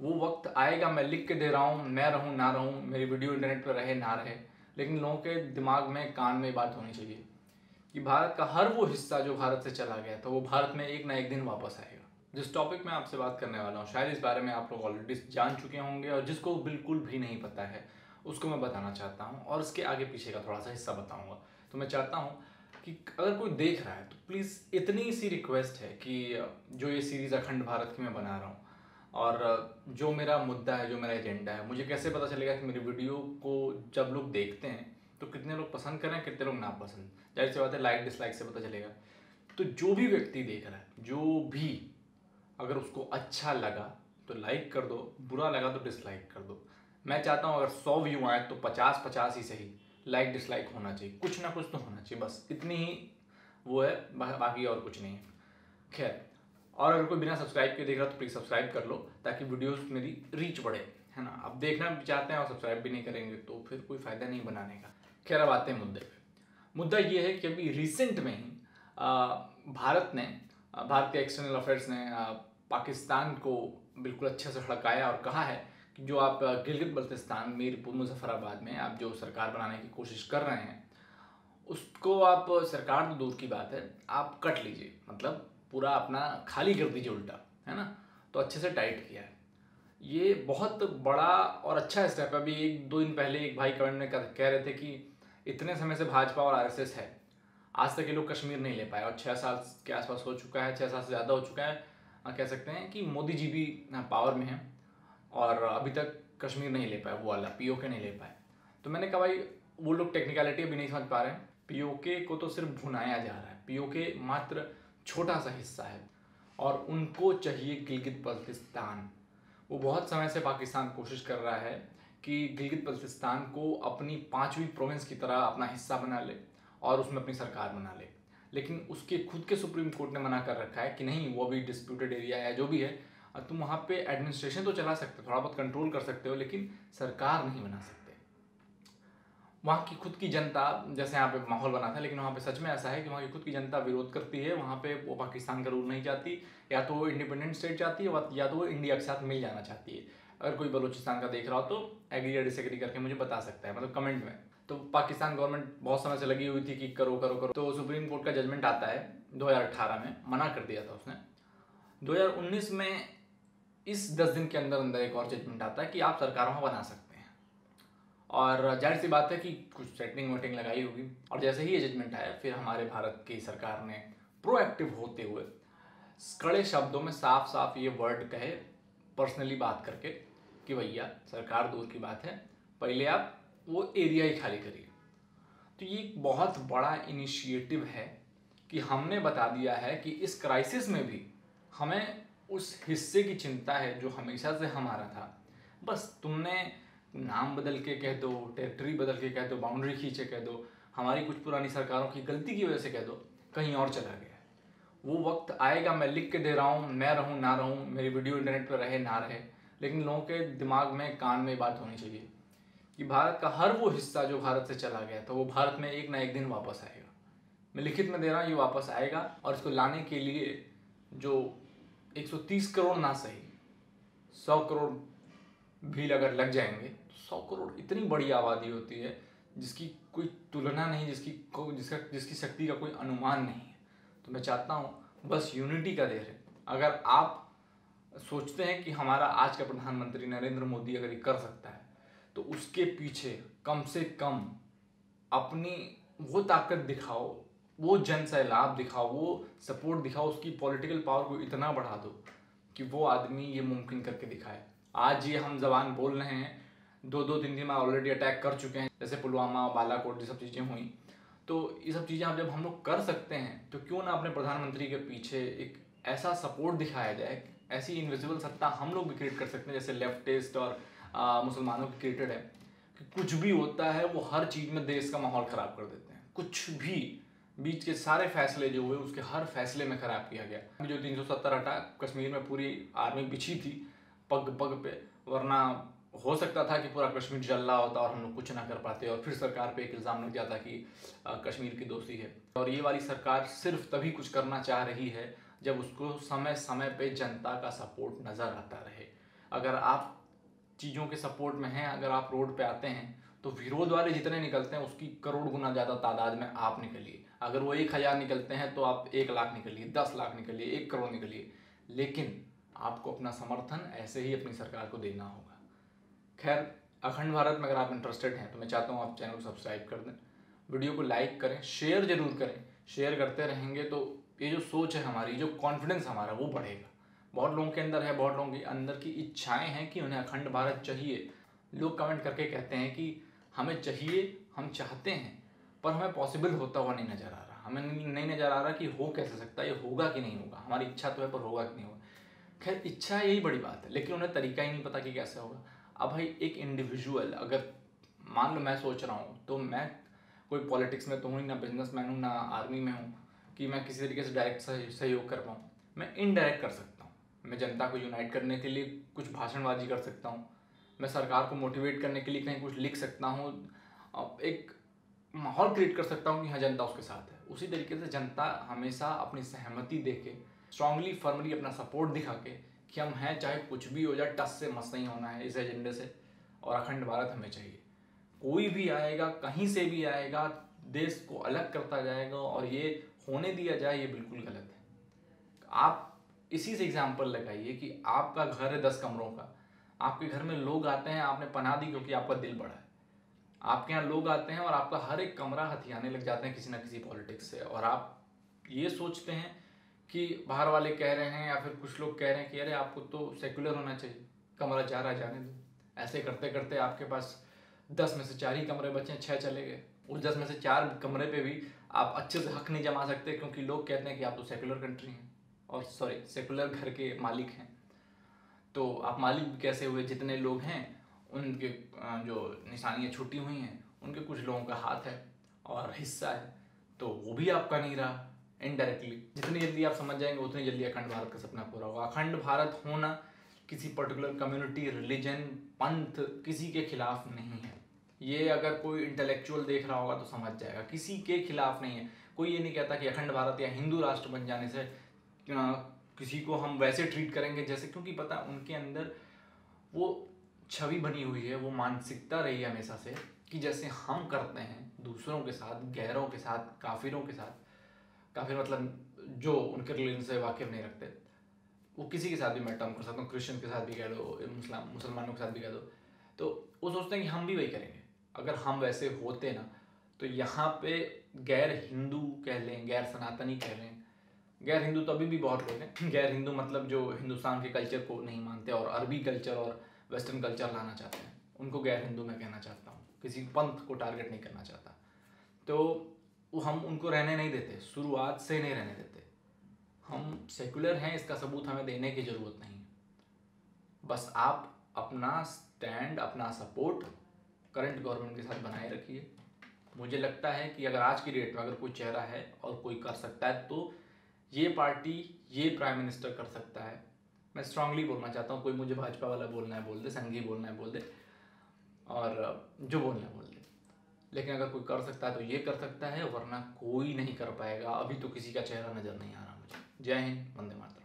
वो वक्त आएगा, मैं लिख के दे रहा हूँ, मैं रहूँ ना रहूँ, मेरी वीडियो इंटरनेट पर रहे ना रहे, लेकिन लोगों के दिमाग में, कान में बात होनी चाहिए कि भारत का हर वो हिस्सा जो भारत से चला गया था वो भारत में एक ना एक दिन वापस आएगा। जिस टॉपिक में आपसे बात करने वाला हूँ शायद इस बारे में आप लोग ऑलरेडी जान चुके होंगे, और जिसको बिल्कुल भी नहीं पता है उसको मैं बताना चाहता हूँ और इसके आगे पीछे का थोड़ा सा हिस्सा बताऊँगा। तो मैं चाहता हूँ कि अगर कोई देख रहा है तो प्लीज़ इतनी सी रिक्वेस्ट है कि जो ये सीरीज़ अखंड भारत की मैं बना रहा हूँ और जो मेरा मुद्दा है, जो मेरा एजेंडा है, मुझे कैसे पता चलेगा कि मेरी वीडियो को जब लोग देखते हैं तो कितने लोग पसंद करें, कितने लोग नापसंद। जाहिर सी बात है लाइक डिसलाइक से पता चलेगा। तो जो भी व्यक्ति देख रहा है, जो भी, अगर उसको अच्छा लगा तो लाइक कर दो, बुरा लगा तो डिसलाइक कर दो। मैं चाहता हूँ अगर 100 व्यू आए तो 50-50 ही सही लाइक डिसलाइक होना चाहिए, कुछ ना कुछ तो होना चाहिए, बस इतनी ही वो है, बाकी और कुछ नहीं है। खैर, और अगर कोई बिना सब्सक्राइब के देख रहा तो प्लीज़ सब्सक्राइब कर लो ताकि वीडियोस मेरी रीच बढ़े, है ना। अब देखना भी चाहते हैं और सब्सक्राइब भी नहीं करेंगे तो फिर कोई फ़ायदा नहीं बनाने का। खैर, अब आते हैं मुद्दे पे। मुद्दा ये है कि अभी रिसेंट में ही भारत ने, भारत के एक्सटर्नल अफेयर्स ने पाकिस्तान को बिल्कुल अच्छे से हड़काया और कहा है कि जो आप गिलगित बल्तिस्तान, मीरपुर, मुजफ्फराबाद में आप जो सरकार बनाने की कोशिश कर रहे हैं उसको आप, सरकार तो दूर की बात है, आप कट लीजिए, मतलब पूरा अपना खाली कर दीजिए उल्टा, है ना। तो अच्छे से टाइट किया है। ये बहुत बड़ा और अच्छा स्टेप है। अभी 1-2 दिन पहले एक भाई कमेंट में कह रहे थे कि इतने समय से भाजपा और आरएसएस है, आज तक ये लोग कश्मीर नहीं ले पाए, और 6 साल के आसपास हो चुका है, 6 साल से ज़्यादा हो चुका है। कह सकते हैं कि मोदी जी भी पावर में हैं और अभी तक कश्मीर नहीं ले पाए, वो वाला पीओके नहीं ले पाए। तो मैंने कहा भाई वो लोग टेक्निकलिटी अभी नहीं समझ पा रहे हैं। पीओके को तो सिर्फ भुनाया जा रहा है, पीओके मात्र छोटा सा हिस्सा है और उनको चाहिए गिलगित बल्तिस्तान। वो बहुत समय से पाकिस्तान कोशिश कर रहा है कि गिलगित बल्तिस्तान को अपनी 5वीं प्रोविंस की तरह अपना हिस्सा बना ले और उसमें अपनी सरकार बना ले, लेकिन उसके खुद के सुप्रीम कोर्ट ने मना कर रखा है कि नहीं, वो अभी डिस्प्यूटेड एरिया है, जो भी है, तुम वहाँ पे एडमिनिस्ट्रेशन तो चला सकते हो, थोड़ा बहुत कंट्रोल कर सकते हो, लेकिन सरकार नहीं बना सकते। वहाँ की खुद की जनता, जैसे यहाँ पे माहौल बना था, लेकिन वहाँ पे सच में ऐसा है कि वहाँ की खुद की जनता विरोध करती है। वहाँ पे वो पाकिस्तान का रूल नहीं चाहती, या तो वो इंडिपेंडेंट स्टेट चाहती है या तो वो इंडिया के साथ मिल जाना चाहती है। अगर कोई बलूचिस्तान का देख रहा हो तो एग्री या डिसएग्री करके मुझे बता सकता है, मतलब कमेंट में। तो पाकिस्तान गवर्नमेंट बहुत समय से लगी हुई थी कि करो करो करो। तो सुप्रीम कोर्ट का जजमेंट आता है 2018 में, मना कर दिया था उसने। 2019 में इस 10 दिन के अंदर अंदर एक और जजमेंट आता है कि आप सरकार वहाँ बना सकते हैं, और जाहिर सी बात है कि कुछ सेटिंग वेटिंग लगाई होगी। और जैसे ही ये जजमेंट आया, फिर हमारे भारत की सरकार ने प्रोएक्टिव होते हुए कड़े शब्दों में साफ साफ ये वर्ड कहे, पर्सनली बात करके, कि भैया सरकार दूर की बात है, पहले आप वो एरिया ही खाली करिए। तो ये एक बहुत बड़ा इनिशिएटिव है कि हमने बता दिया है कि इस क्राइसिस में भी हमें उस हिस्से की चिंता है जो हमेशा से हमारा था। बस तुमने नाम बदल के कह दो, टेरिटरी बदल के कह दो, बाउंड्री खींचे कह दो, हमारी कुछ पुरानी सरकारों की गलती की वजह से कह दो, कहीं और चला गया। वो वक्त आएगा, मैं लिख के दे रहा हूँ, मैं रहूँ ना रहूँ, मेरी वीडियो इंटरनेट पर रहे ना रहे, लेकिन लोगों के दिमाग में, कान में बात होनी चाहिए कि भारत का हर वो हिस्सा जो भारत से चला गया था वो भारत में एक ना एक दिन वापस आएगा। मैं लिखित में दे रहा हूँ, ये वापस आएगा। और इसको लाने के लिए जो 130 करोड़ ना सही 100 करोड़ भी अगर लग जाएंगे तो 100 करोड़ इतनी बड़ी आबादी होती है जिसकी कोई तुलना नहीं, जिसकी शक्ति का कोई अनुमान नहीं है। तो मैं चाहता हूँ बस यूनिटी का देर है। अगर आप सोचते हैं कि हमारा आज का प्रधानमंत्री नरेंद्र मोदी अगर ये कर सकता है तो उसके पीछे कम से कम अपनी वो ताकत दिखाओ, वो जन सैलाब दिखाओ, वो सपोर्ट दिखाओ, उसकी पॉलिटिकल पावर को इतना बढ़ा दो कि वो आदमी ये मुमकिन करके दिखाए। आज ये हम जबान बोल रहे हैं, 2-3 दिन में ऑलरेडी अटैक कर चुके हैं, जैसे पुलवामा, बालाकोट, ये सब चीज़ें हुई। तो ये सब चीज़ें जब हम लोग कर सकते हैं तो क्यों ना अपने प्रधानमंत्री के पीछे एक ऐसा सपोर्ट दिखाया जाए, ऐसी इनविजिबल सत्ता हम लोग भी क्रिएट कर सकते हैं, जैसे लेफ्टिस्ट और मुसलमानों की क्रिएटेड है कि कुछ भी होता है वो हर चीज़ में देश का माहौल ख़राब कर देते हैं। कुछ भी, बीच के सारे फैसले जो हुए उसके हर फैसले में ख़राब किया गया। जो 370 हटा, कश्मीर में पूरी आर्मी बिछी थी पग पग पे, वरना हो सकता था कि पूरा कश्मीर जल रहा होता और हम लोग कुछ ना कर पाते और फिर सरकार पे एक इल्ज़ाम लग जाता कि कश्मीर की दोषी है। और ये वाली सरकार सिर्फ तभी कुछ करना चाह रही है जब उसको समय समय पे जनता का सपोर्ट नज़र आता रहे। अगर आप चीज़ों के सपोर्ट में हैं, अगर आप रोड पे आते हैं तो विरोध वाले जितने निकलते हैं उसकी करोड़ गुना ज़्यादा तादाद में आप निकलिए। अगर वो 1,000 निकलते हैं तो आप 1,00,000 निकलिए, 10,00,000 निकलिए, 1 करोड़ निकलिए, लेकिन आपको अपना समर्थन ऐसे ही अपनी सरकार को देना होगा। खैर, अखंड भारत में अगर आप इंटरेस्टेड हैं तो मैं चाहता हूँ आप चैनल को सब्सक्राइब कर दें, वीडियो को लाइक करें, शेयर जरूर करें। शेयर करते रहेंगे तो ये जो सोच है हमारी, जो कॉन्फिडेंस हमारा, वो बढ़ेगा। बहुत लोगों के अंदर है, बहुत लोगों के अंदर की इच्छाएं हैं कि उन्हें अखंड भारत चाहिए। लोग कमेंट करके कहते हैं कि हमें चाहिए, हम चाहते हैं, पर हमें पॉसिबल होता हुआ नहीं नज़र आ रहा, हमें नहीं नज़र आ रहा कि हो कैसे सकता है, ये होगा कि नहीं होगा। हमारी इच्छा तो है पर होगा कि नहीं होगा। खैर, इच्छा यही बड़ी बात है, लेकिन उन्हें तरीका ही नहीं पता कि कैसे होगा। अब भाई एक इंडिविजुअल, अगर मान लो मैं सोच रहा हूँ, तो मैं कोई पॉलिटिक्स में तो हूँ ही ना, बिजनेसमैन हूँ ना, आर्मी में हूँ कि मैं किसी तरीके से डायरेक्ट सहयोग कर पाऊँ। मैं इनडायरेक्ट कर सकता हूँ। मैं जनता को यूनाइट करने के लिए कुछ भाषणबाजी कर सकता हूँ, मैं सरकार को मोटिवेट करने के लिए कहीं कुछ लिख सकता हूँ, एक माहौल क्रिएट कर सकता हूँ कि हाँ जनता उसके साथ है। उसी तरीके से जनता हमेशा अपनी सहमति दे के, स्ट्रांगली फर्मली अपना सपोर्ट दिखा के कि हम हैं, चाहे कुछ भी हो जाए, टस से मस नहीं होना है इस एजेंडे से, और अखंड भारत हमें चाहिए। कोई भी आएगा, कहीं से भी आएगा, देश को अलग करता जाएगा और ये होने दिया जाए, ये बिल्कुल गलत है। आप इसी से एग्जाम्पल लगाइए कि आपका घर है 10 कमरों का, आपके घर में लोग आते हैं, आपने पनाह दी क्योंकि आपका दिल बड़ा है। आपके यहाँ लोग आते हैं और आपका हर एक कमरा हथियाने लग जाते हैं किसी ना किसी पॉलिटिक्स से, और आप ये सोचते हैं कि बाहर वाले कह रहे हैं या फिर कुछ लोग कह रहे हैं कि अरे आपको तो सेक्युलर होना चाहिए, कमरा जा रहा जाने दो। ऐसे करते करते आपके पास 10 में से 4 ही कमरे बचे, 6 चले गए। उस 10 में से 4 कमरे पे भी आप अच्छे से हक नहीं जमा सकते, क्योंकि लोग कहते हैं कि आप तो सेकुलर कंट्री हैं, और सॉरी सेकुलर घर के मालिक हैं। तो आप मालिक कैसे हुए? जितने लोग हैं उनके जो निशानियाँ छुटी हुई हैं, उनके कुछ लोगों का हाथ है और हिस्सा है, तो वो भी आपका नहीं रहा इनडायरेक्टली। जितनी जल्दी आप समझ जाएंगे उतनी जल्दी अखंड भारत का सपना पूरा होगा। अखंड भारत होना किसी पर्टिकुलर कम्युनिटी, रिलीजन, पंथ, किसी के खिलाफ नहीं है। ये अगर कोई इंटेलेक्चुअल देख रहा होगा तो समझ जाएगा, किसी के खिलाफ नहीं है। कोई ये नहीं कहता कि अखंड भारत या हिंदू राष्ट्र बन जाने से किसी को हम वैसे ट्रीट करेंगे जैसे, क्योंकि पता उनके अंदर वो छवि बनी हुई है, वो मानसिकता रही है हमेशा से कि जैसे हम करते हैं दूसरों के साथ, गैरों के साथ, काफिरों के साथ, काफिर मतलब जो उनके रिलीजन से वाकिफ नहीं रखते, वो किसी के साथ भी मैं टर्म कर सकता हूँ, क्रिश्चियन के साथ भी कह दो, मुसलमानों के साथ भी कह दो, तो वो सोचते हैं कि हम भी वही करेंगे। अगर हम वैसे होते ना तो यहाँ पे गैर हिंदू कह लें, गैर सनातनी कह लें, गैर हिंदू तो अभी भी बहुत लोग हैं। गैर हिंदू मतलब जो हिंदुस्तान के कल्चर को नहीं मानते और अरबी कल्चर और वेस्टर्न कल्चर लाना चाहते हैं, उनको गैर हिंदू मैं कहना चाहता हूँ। किसी पंथ को टारगेट नहीं करना चाहता। तो वो हम उनको रहने नहीं देते, शुरुआत से नहीं रहने देते। हम सेकुलर हैं इसका सबूत हमें देने की ज़रूरत नहीं है। बस आप अपना स्टैंड, अपना सपोर्ट करंट गवर्नमेंट के साथ बनाए रखिए। मुझे लगता है कि अगर आज की डेट में अगर कोई चेहरा है और कोई कर सकता है तो ये पार्टी, ये प्राइम मिनिस्टर कर सकता है। मैं स्ट्रांगली बोलना चाहता हूँ, कोई मुझे भाजपा वाला बोलना है बोल दे, संघी बोलना है बोल दे, और जो बोलना है बोल दे, लेकिन अगर कोई कर सकता है तो ये कर सकता है, वरना कोई नहीं कर पाएगा। अभी तो किसी का चेहरा नज़र नहीं आ रहा मुझे। जय हिंद, वंदे मातरम।